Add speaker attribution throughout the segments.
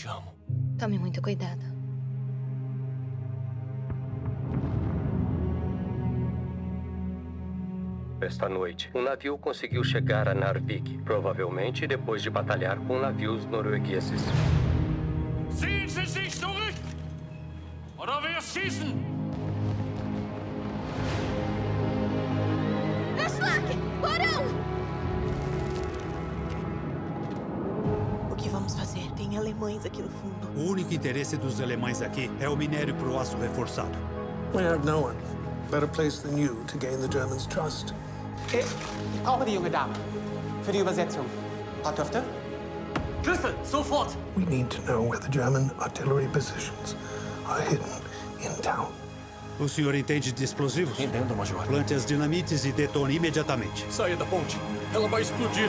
Speaker 1: te amo.
Speaker 2: Tome muito cuidado.
Speaker 3: Esta noite, um navio conseguiu chegar a Narvik, provavelmente depois de batalhar com navios noruegueses.
Speaker 1: Ziehen Sie sich zurück! Oder wir schießen!
Speaker 2: Aslak! Barão!
Speaker 4: O que vamos fazer? Tem alemães aqui no fundo.
Speaker 5: O único interesse dos alemães aqui é o minério pro aço reforçado.
Speaker 6: We have no one better place than you to gain the Germans' trust.
Speaker 7: Ich brauche die junge Dame. Für die Übersetzung. Paar Töfte? Schlüssel, sofort!
Speaker 6: We need to know where the German artillery positions are hidden in town.
Speaker 5: O senhor entende de explosivos?
Speaker 1: Entendo, Major.
Speaker 5: Plante as dinamites e detone imediatamente.
Speaker 1: Saia da ponte. Ela vai explodir.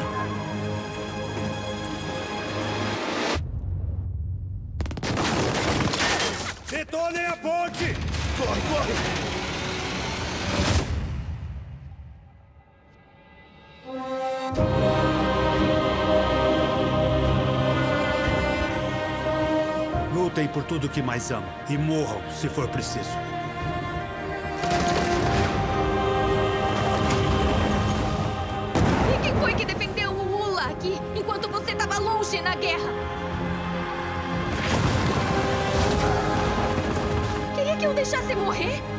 Speaker 5: Detonem a ponte!
Speaker 1: Corre, corre!
Speaker 5: Lutem por tudo que mais amam e morram se for preciso.
Speaker 2: E quem foi que defendeu o Ula aqui enquanto você estava longe na guerra? Queria que eu deixasse morrer?